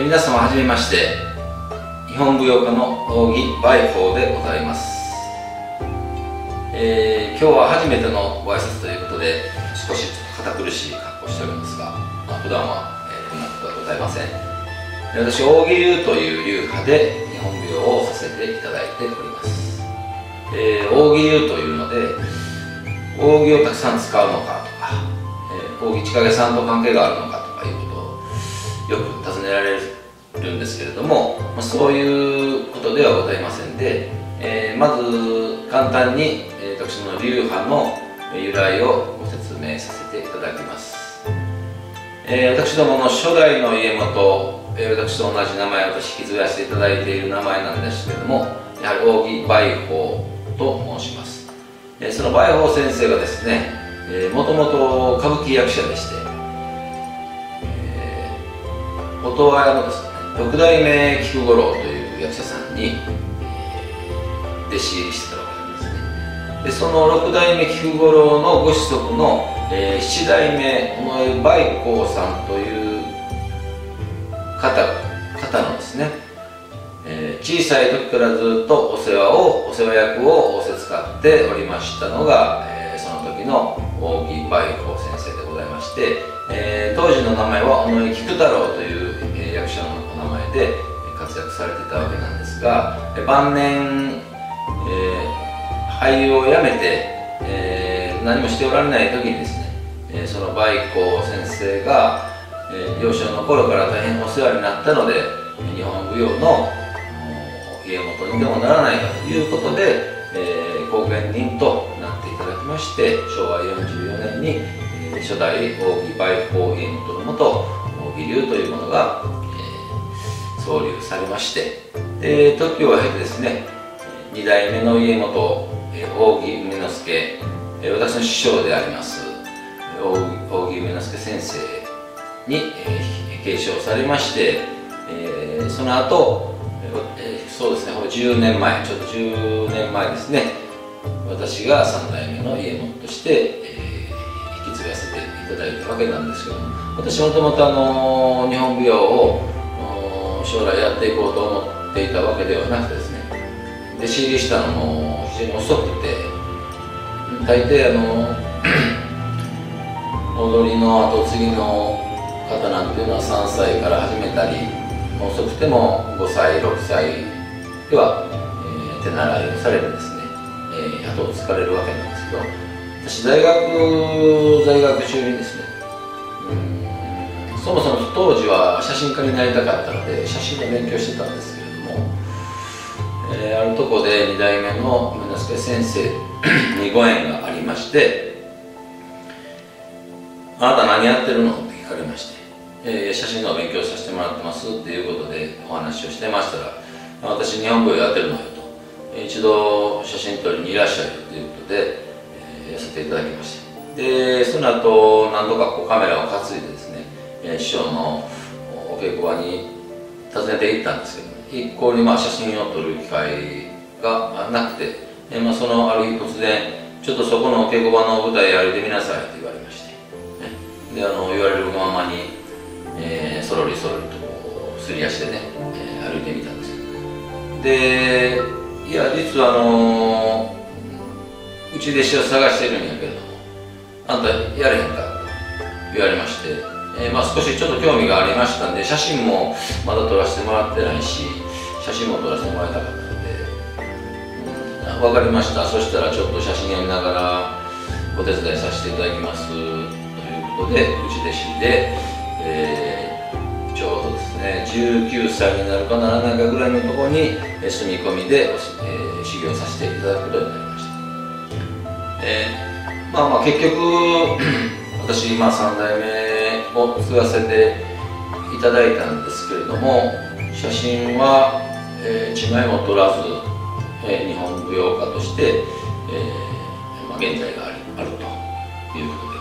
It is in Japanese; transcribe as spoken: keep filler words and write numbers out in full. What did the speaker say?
えー、皆様はじめまして、日本舞踊家の扇梅宝でございます。えー、今日は初めてのご挨拶ということで、少し堅苦しい格好をしておりますが、まあ、普段は、えー、こんなことはございません。私、扇流という流派で日本舞踊をさせていただいております。えー、扇流というので、扇をたくさん使うのかとか、えー、扇千景さんと関係があるのかとかいうことをよく尋ねられるんですけれども、まあ、そういうことではございませんで、えー、まず簡単に、えー、私の流派の由来をご説明させていただきます。えー、私どもの初代の家元、えー、私と同じ名前を私引き継がせていただいている名前なんですけれども、やはり扇梅宝と申します。えー、その梅宝先生がですね、もともと歌舞伎役者でして、えー、音羽屋のですね六代目菊五郎という役者さんに、えー、弟子入りしてたわけなんですね。でその六代目菊五郎のご子息の、えー、七代目尾上梅宝さんという方方のですね、えー、小さい時からずっとお世話をお世話役を仰せつかっておりましたのが、えー、その時の扇梅宝先生でございまして、えー、当時の名前は尾上菊太郎という、えー、役者のお名前で活躍されていたわけなんですが、晩年、えー、俳優を辞めて、えー、何もしておられない時にですね、えー、その梅宝先生が、えー、幼少の頃から大変お世話になったので、日本舞踊の家元にでもならないかということで、えー、後見人となっていただきまして、しょうわよんじゅうよねんに、えー、初代扇梅宝家元のもと扇流というものが、えー、創立されまして、で時を経てですね、にだいめの家元、えー、扇梅之助、えー、私の師匠であります扇梅之助先生に、えー、継承されまして、えー、その後、えー、そうですね、じゅうねんまえ、ちょっとじゅうねんまえですね、私がさんだいめの家元として、えー、引き継がせていただいたわけなんですけども、私もともとあの日本舞踊を将来やっていこうと思っていたわけではなくてですね、弟子入りしたのも非常に遅くて、大抵あの踊りの後継ぎの方なんていうのはさんさいから始めたり、遅くてもごさいろくさいでは、えー、手習いをされてですね、えー、後を継がれるわけなんですけど、私大学在学中にですね、うんそもそも当時は写真家になりたかったので写真の勉強してたんですけれども、えー、あるとこでにだいめの梅之助先生にご縁がありまして、あなた何やってるのって聞かれまして、えー、写真の勉強させてもらってますっていうことでお話をしてましたら、私日本舞踊やってるのよと、一度写真撮りにいらっしゃいということで、えー、やらせていただきました。でその後何度かこうカメラを担いでですね、えー、師匠のお稽古場に訪ねて行ったんですけど、ね、一向にまあ写真を撮る機会がなくて、えーまあ、そのある日突然ちょっとそこのお稽古場の舞台歩いてみなさいと言われまして、ね、であの言われるままに、えー、そろりそろりとこうすり足でね、えー、歩いてみたんですよ。でいや実はあのー、うち弟子を探しているんやけれども、あんたやれへんかと言われまして、えーまあ、少しちょっと興味がありましたんで、写真もまだ撮らせてもらってないし、写真も撮らせてもらいたかったので、うん、分かりました、そしたらちょっと写真やりながらお手伝いさせていただきますということで、うち弟子で、えー、ちょうどですねじゅうきゅうさいになるかならないかぐらいのところに住み込みで、えー、修行させていただくことになりました。えー、まあまあ結局私今さんだいめを継がせていただいたんですけれども、写真は、えー、いちまいも撮らず、えー、日本舞踊家として、えーまあ、現在があるということです。